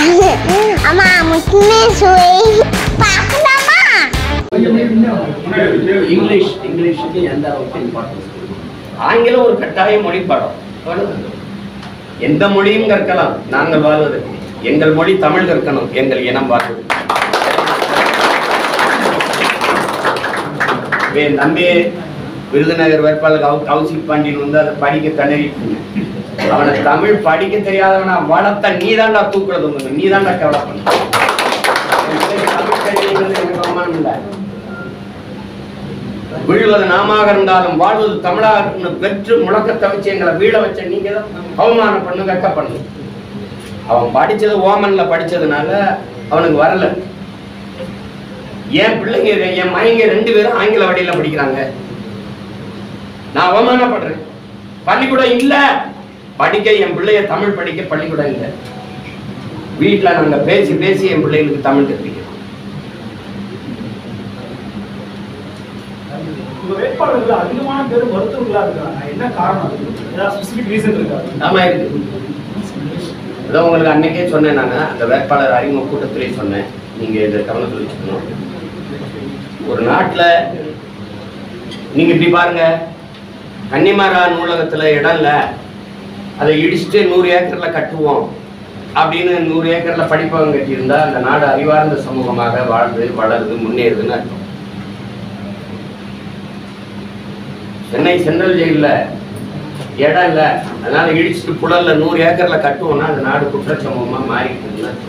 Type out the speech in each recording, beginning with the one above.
அம்மா முக்கியமே சுவை பார்க்கலாமா? இங்கிலீஷுக்கு எந்த அளவுக்கு இம்பார்ட்டன்ஸ் கொடுக்கணும். ஆங்கிலம் ஒரு கட்டாய மொழி பாடம். எந்த மொழியும் கற்கலாம். நாங்கள் வாழ்வதற்கு எங்கள் மொழி தமிழ் கற்கணும். எங்கள் இனம் வாழ்வது. நம்பி விருதுநகர் வேட்பாளர் கௌசிக் பாண்டியன் வந்து அதை படிக்க திணறிட்டு அவனை தமிழ் படிக்க தெரியாதவனா வளர்த்த நீதாண்டா தூக்குறது. நீதாண்டா கவலை பண்ண. எனக்கு அவமானம் இல்லை. வீழ்வது நாமாக இருந்தாலும் வாழ்வது தமிழாக பெற்று முழக்கத்தை வச்சு எங்களை வீழ வச்ச நீங்க தான் அவமானம் பண்ணு, வெக்க பண்ணு. அவன் படிச்சது ஓமன்ல படிச்சதுனால அவனுக்கு வரல. என் பிள்ளைங்க என் மைங்க 2 பேரும் ஆங்கில வழியில படிக்கிறாங்க. நான் அவமானப்படுறேன். பள்ளிக்கூடம் இல்ல படிக்க, என் பிள்ளைய தமிழ் படிக்க பள்ளிக்கூடம் இல்லை. வீட்டுல நாங்க பேசி பேசி என் பிள்ளைகளுக்கு தமிழ் கற்பிக்கிறோம். வேட்பாளர்கள் அதிகமான பேர் மருத்துவர்களா இருக்காங்க. என்ன காரணம்? ஸ்பெசிபிக் ரீசன் இருக்கா? ஆமா இருக்கு. அதான் உங்களுக்கு அன்னைக்கே சொன்னேன். நான் அந்த வேட்பாளர் அறிமுக கூட்டத்திலே சொன்னேன். நீங்க இதை கவனத்தில் வச்சுக்கணும். ஒரு நாட்டுல நீங்க இப்படி பாருங்க, கன்னிமாரா நூலகத்துல இடம் இல்ல, அதை இடிச்சுட்டு 100 ஏக்கர்ல கட்டுவோம் அப்படின்னு 100 ஏக்கர்ல படிப்பவங்க கட்டியிருந்தா அந்த நாடு அறிவார்ந்த சமூகமாக வாழ்ந்து வளருது முன்னேறுதுன்னு அர்த்தம். சென்னை சென்ட்ரல் ஜெயில இடம் இல்ல, அதனால இடிச்சுட்டு புழல்ல 100 ஏக்கர்ல கட்டுவோம்னா அந்த நாடு குற்றச்சமூகமா மாறிக்குதுன்னு அர்த்தம்.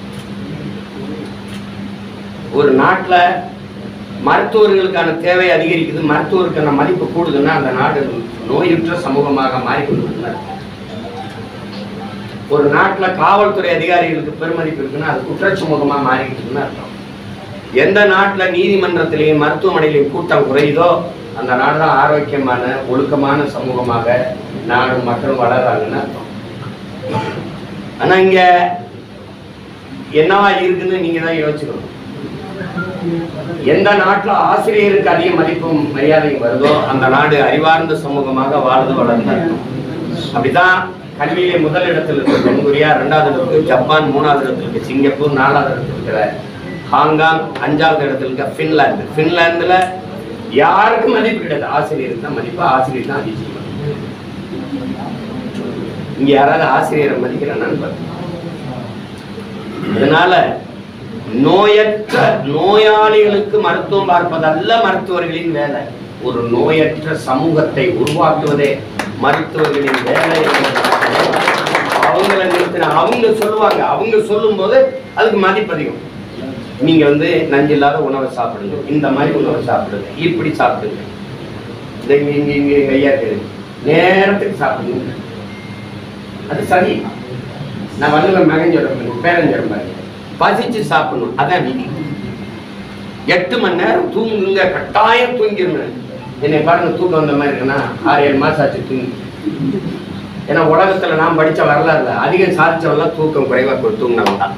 ஒரு நாட்டுல மருத்துவர்களுக்கான தேவை அதிகரிக்குது, மருத்துவருக்கான மதிப்பு கூடுதுன்னா அந்த நாடு நோயுற்ற சமூகமாக மாறிக்கொள்ளுதுன்னு அர்த்தம். ஒரு நாட்டுல காவல்துறை அதிகாரிகளுக்கு பெருமதிப்பு இருக்குன்னா அது குற்றச்சமூகமா மாறிக்கிட்டுன்னு அர்த்தம். எந்த நாட்டுல நீதிமன்றத்திலேயும் மருத்துவமனையிலையும் கூட்டம் குறையுதோ அந்த நாடு தான் ஆரோக்கியமான ஒழுக்கமான சமூகமாக நாடு மக்கள் வளர்றாங்கன்னு அர்த்தம். ஆனா இங்க என்னவா இருக்குன்னு நீங்க தான் யோசிக்கணும். எந்த நாட்டுல ஆசிரியருக்கு அதிக மதிப்பும் மரியாதையும் வருதோ அந்த நாடு அறிவார்ந்த சமூகமாக வாழ்ந்து வளர்ந்து அர்த்தம். அப்படிதான் கல்வியிலே முதல் இடத்தில் இருக்கிற தென்கொரியா, 2வது இடத்துக்கு ஜப்பான், 3வது இடத்துல இருக்க சிங்கப்பூர், 4வது இடத்துல இருக்கிற ஹாங்காங், 5வது இடத்துல இருக்க பின்லாந்து. பின்லாந்துல யாருக்கும் மதிப்பு கிடையாது, ஆசிரியருக்கு தான் மதிப்பு, ஆசிரியர் தான் அதிகம். இங்க யாராவது ஆசிரியரை மதிக்கிறான்னு. அதனால நோயற்ற நோயாளிகளுக்கு மருத்துவம் பார்ப்பதல்ல மருத்துவர்களின் வேலை. ஒரு நோயற்ற சமூகத்தை உருவாக்குவதே மருத்துவர்களின் வேலை. அவங்களை நிறுத்தின அவங்க சொல்லுவாங்க, அவங்க சொல்லும் போது அதுக்கு மதிப்பதிகம். நீங்க நஞ்சு இல்லாத உணவை சாப்பிடுங்க, இந்த மாதிரி உணவை சாப்பிடுங்க, இப்படி சாப்பிடுங்க, கையா நேரத்துக்கு சாப்பிடுங்க, அது சரி. நான் வள்ளுவர் மகன் சொல்றேன், பேரன் சொல்றேன், பசிச்சு சாப்பிடணும், அதான் விதி. 8 மணி நேரம் தூங்குங்க, கட்டாயம் தூங்கிருங்க. என்னை பாருங்க, தூக்கம் வந்த மாதிரி இருக்குன்னா 6-7 மாசம் ஆச்சு தூங்கி. ஏன்னா உலகத்துல நான் படிச்ச வரலாறுல அதிகம் சாதிச்சவெல்லாம் தூக்கம் குறைவா தூங்கினவங்க தான்.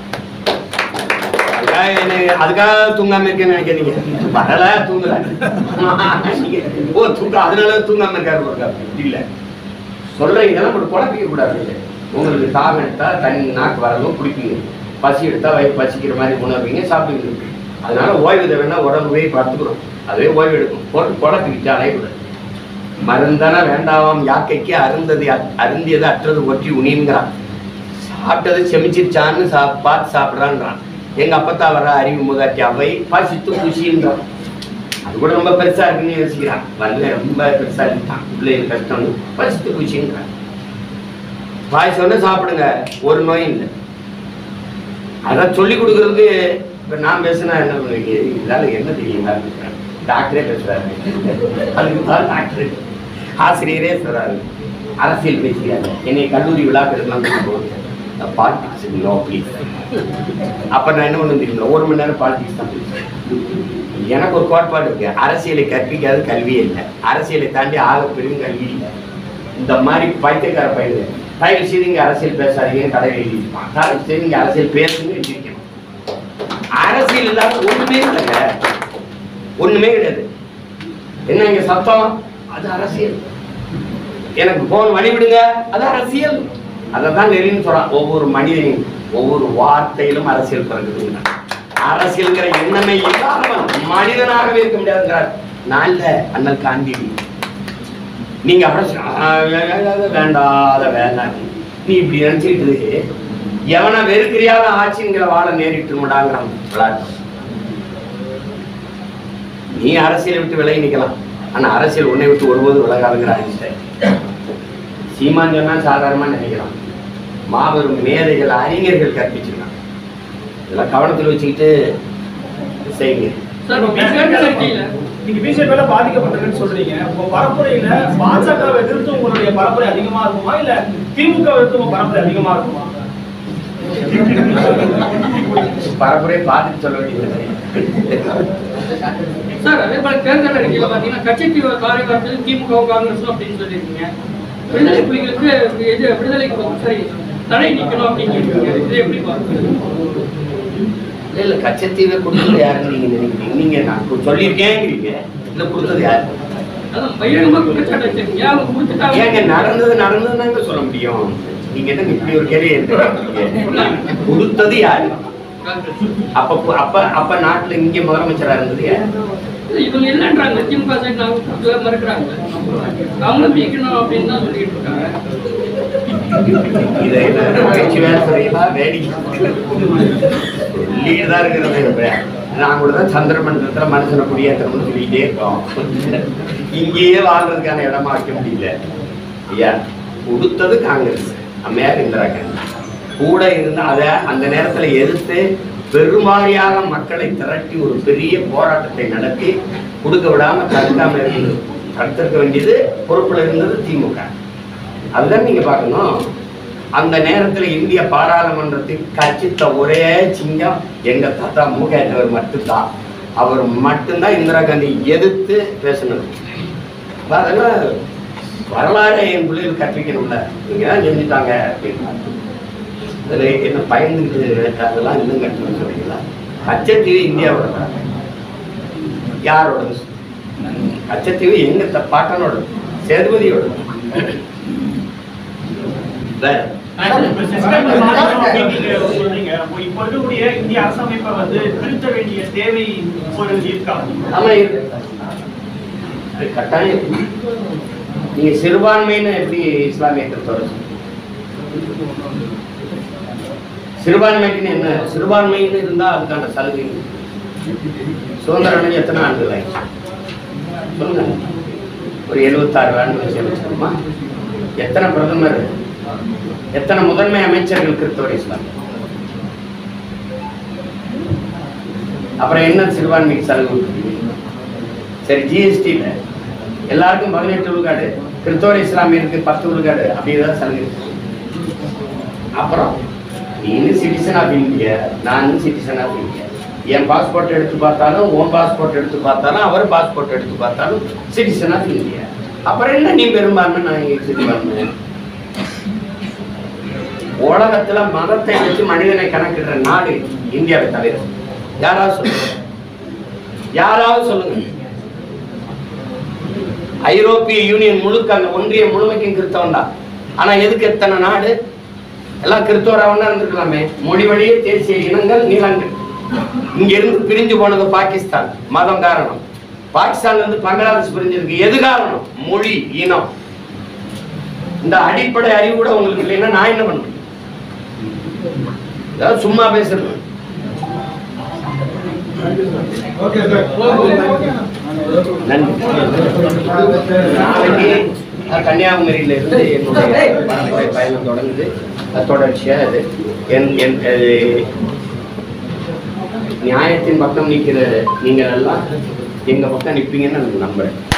அதுக்காக தூங்காம இருக்கேன்னு நினைக்கிறீங்க? வரல தூங்கல, ஓ தூக்கம் அதனால தூங்காம இருக்காரு இல்ல. சொல்றேன், இதெல்லாம் ஒரு குழப்பிக்க கூடாது. உங்களுக்கு தாகம் எடுத்தா தண்ணி நாக்கு வரணும், குடிப்பீங்க. பசி எடுத்தா வயிறு பசிக்கிற மாதிரி உணர்வீங்க, சாப்பிடுவீங்க. அதனால ஓய்வு தேவைன்னா உடம்புவே பார்த்துக்கிறோம், அதுவே ஓய்வு எடுக்கும். போட்டு குழப்பிக்கிட்டு அலையக்கூடாது. மருந்தான வேண்டாவாம் யாக்கைக்கு அருந்தியது அற்றது ஒற்றி உணிங்கிறான். சாப்பிட்டது செமிச்சிருச்சான்னு பார்த்து சாப்பிட்றான்றான். எங்க அப்பத்தா வர அறிவு மூதாட்டி அவை பசித்து குஷின்றான். அது கூட ரொம்ப பெருசா இருக்குன்னு யோசிக்கிறான். ரொம்ப பெருசா இருக்கான், பிள்ளைங்க கஷ்டம், பசித்து குஷின்றான். பாய் சொன்ன சாப்பிடுங்க, ஒரு நோயும் இல்லை. அதான் சொல்லி கொடுக்கறதுக்கு இப்ப நான் பேசுனா என்ன பண்ணுவீங்க? இதனால என்ன தெரியுங்களா? டாக்டரே பேசுறாரு, அதுக்கு தான் டாக்டர் ஆசிரியரே சொல்றாரு, அரசியல் பேசுகிறாரு. என்னை கல்லூரி விழாக்கள் பாலிடிக்ஸ் நோ ப்ளீஸ். அப்ப நான் என்ன பண்ண தெரியுங்களா? 1 மணி நேரம் பாலிடிக்ஸ் தான் பேசுறேன். எனக்கு ஒரு கோட்பாடு இருக்கு, அரசியலை கற்பிக்காத கல்வியே இல்லை, அரசியலை தாண்டி ஆக பெரும் கல்வி இல்லை. இந்த மாதிரி பைத்தியக்கார பயிர் தயவு செய்து இங்க அரசியல் பேசாதீங்க கடையில் எழுதிருப்பான். தயவு செய்து இங்க அரசியல் பேசுங்க எழுதிருக்கணும். அரசியல் இல்லாத ஒண்ணுமே இல்லைங்க, ஒண்ணுமே கிடையாது. என்ன இங்க சத்தம்? அது அரசியல். எனக்கு போன் வழி விடுங்க, அது அரசியல். அதான் நெறின்னு சொல்றான். ஒவ்வொரு மனிதனையும் ஒவ்வொரு வார்த்தையிலும் அரசியல் பிறகுதுங்க. அரசியல்ங்கிற எண்ணமே இல்லாதவன் மனிதனாகவே இருக்க முடியாதுங்கிறார். நான் இல்ல, அண்ணல் காந்தி. நீங்க அரசியல் வேண்டாத வேண்டாம் நீ இப்படி நினைச்சுக்கிட்டு எவனை வெறுக்கிறியாத ஆட்சிங்கிற வாழ நேரிட்டு விடாங்கிறான் விளையாட்டு. நீ அரசியலை விட்டு விலகி நிக்கலாம், ஆனா அரசியல் உன்னை விட்டு ஒருபோது விலகாதுங்கிற ஐன்ஸ்டைன். சீமான் சொன்னா சாதாரணமா நினைக்கிறான். மாபெரும் மேதைகள் அறிஞர்கள் கற்பிச்சிருக்காங்க. இதெல்லாம் கவனத்தில் வச்சுக்கிட்டு செய்யுங்க. நீங்க பிஜேபியில பாதிக்கப்பட்டிருக்குன்னு சொல்றீங்க. உங்க பரப்புரையில பாஜகவை எதிர்த்து உங்களுடைய பரப்புரை அதிகமா இருக்குமா, இல்ல திமுக எதிர்த்து உங்க பரப்புரை அதிகமா இருக்குமா? பரப்புரை பாதித்து சொல்ல வேண்டியது சார். அதே போல தேர்தல் அறிக்கையில பாத்தீங்கன்னா கட்சித்தீவு காரியத்தில் திமுக காங்கிரஸ் அப்படின்னு சொல்லியிருக்கீங்க. விடுதலை புலிகளுக்கு எது விடுதலைக்கு சரி தடை நீக்கணும் அப்படின்னு இது எப்படி பாருங்க? இல்ல கச்சத்தீவை கொடுத்தது யாருன்னு நீங்க நினைக்கிறீங்க? நீங்க நான் சொல்லியிருக்கேங்கிறீங்க, இல்ல கொடுத்தது யாரு? ஏங்க நடந்ததுதாங்க சொல்ல முடியும். நீங்க என்ன இப்படி ஒரு கேள்வி கொடுத்தது யாரு? அப்ப நாட்டுல இங்க முதலமைச்சரா இருந்தது யாரு? இவங்க இல்லன்றாங்க, திமுக சைடு நாங்க மறுக்கிறாங்க, அவங்களும் நீக்கணும் அப்படின்னு தான் சொல்லிட்டு இருக்காங்க. இதை பேச்சு வேலையா வேடிக்கை தான் இருக்கிறது. நான் கூட தான் சந்திரமண்டலத்துல மனுஷனை குடியேற்றணும்னு சொல்லிக்கிட்டே இருக்கோம். இங்கேயே வாழ்றதுக்கான இடமா வைக்க முடியல. ஐயா, கொடுத்தது காங்கிரஸ், அம்மையார் இந்திரா காந்தி கூட இருந்து அதை அந்த நேரத்துல எதிர்த்து பெருவாரியாக மக்களை திரட்டி ஒரு பெரிய போராட்டத்தை நடத்தி கொடுக்க விடாம தடுக்காம இருந்தது. தடுத்திருக்க வேண்டியது பொறுப்புல இருந்தது திமுக. அதுதான் நீங்க பார்க்கணும். அந்த நேரத்துல இந்திய பாராளுமன்றத்தில் கட்சித்த ஒரே சிங்கம் எங்க தாத்தா மூகேற்றவர் மட்டும்தான். அவர் மட்டும்தான் இந்திரா காந்தி எதிர்த்து பேசணும். அதெல்லாம் வரலாறு என் பிள்ளைகள் கற்பிக்கணும்ல. நீங்க தான் செஞ்சுட்டாங்க அப்படின்னா அதுல என்ன பயந்துட்டு அதெல்லாம் இன்னும் கட்டணும்னு சொல்றீங்களா? கச்சத்தீவு இந்தியாவோட யாரோட? கச்சத்தீவு எங்க பாட்டனோட, சேதுபதியோட. இந்திய அரசமைப்பை வந்து திருத்த வேண்டிய தேவை கட்டாயம். நீங்க சிறுபான்மைன்னு எப்படி இஸ்லாமிய கருத்தோட சிறுபான்மைக்குன்னு என்ன? சிறுபான்மைன்னு இருந்தா அதுக்கான சலுகை சுதந்திரம் அடைஞ்சு எத்தனை ஆண்டுகள் ஆயிடுச்சு சொல்லுங்க? ஒரு 76 ஆண்டுகள் சேர்ந்துமா? எத்தனை பிரதமர், எத்தனை முதன்மை அமைச்சர்கள் கிறிஸ்தவர் இஸ்லாம்? அப்புறம் என்ன சிறுபான்மைக்கு சலுகை? சரி, ஜிஎஸ்டில எல்லாருக்கும் 18 விழுக்காடு, கிறிஸ்தவர் இஸ்லாமியருக்கு 10 விழுக்காடு, அப்படிதான் சலுகை. அப்புறம் நீங்க சிட்டிசன் ஆஃப் இந்தியா, நானும் சிட்டிசன் ஆஃப் இந்தியா. என் பாஸ்போர்ட் எடுத்து பார்த்தாலும், உன் பாஸ்போர்ட் எடுத்து பார்த்தாலும், அவர் பாஸ்போர்ட் எடுத்து பார்த்தாலும் சிட்டிசன் ஆஃப் இந்தியா. அப்புறம் என்ன நீ பெரும்பான்மை, நான் சிறுபான்மை? உலகத்துல மதத்தை வச்சு மனிதனை கணக்கிடுற நாடு இந்தியாவை தவிர யாராவது சொல்லுங்க? யாராவது சொல்லுங்க? ஐரோப்பிய யூனியன் முழுக்க, அந்த ஒன்றிய முழுமைக்கும் கிறிஸ்தவன் தான். ஆனா எதுக்கு எத்தனை நாடு? எல்லாம் கிறிஸ்தவராக இருந்திருக்கலாமே. மொழி வழியே தேசிய இனங்கள் நீளங்கள். இங்க இருந்து பிரிஞ்சு போனது பாகிஸ்தான், மதம் காரணம். பாகிஸ்தான்ல இருந்து பங்களாதேஷ் பிரிஞ்சிருக்கு, எது காரணம்? மொழி, இனம். இந்த அடிப்படை அறிவு கூட உங்களுக்கு இல்லைன்னா நான் என்ன பண்ணுவேன்? ஏதாவது சும்மா பேசுறது. நன்றி. நாளைக்கு கன்னியாகுமரியில இருந்து என்னுடைய பயணம் தொடங்குது. தொடர்ச்சியா இது நியாயத்தின் பக்கம் நிற்கிற நீங்கள் எல்லாம் எங்க பக்கம் நிற்பீங்கன்னு நான் நம்புறேன்.